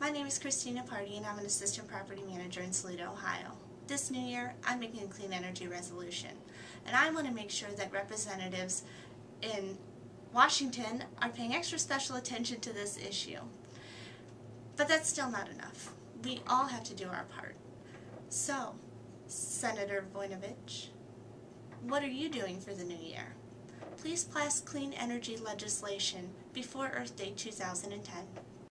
My name is Christina Party and I'm an Assistant Property Manager in Saluda, Ohio. This new year, I'm making a clean energy resolution, and I want to make sure that representatives in Washington are paying extra special attention to this issue. But that's still not enough. We all have to do our part. So, Senator Voinovich, what are you doing for the new year? Please pass clean energy legislation before Earth Day 2010.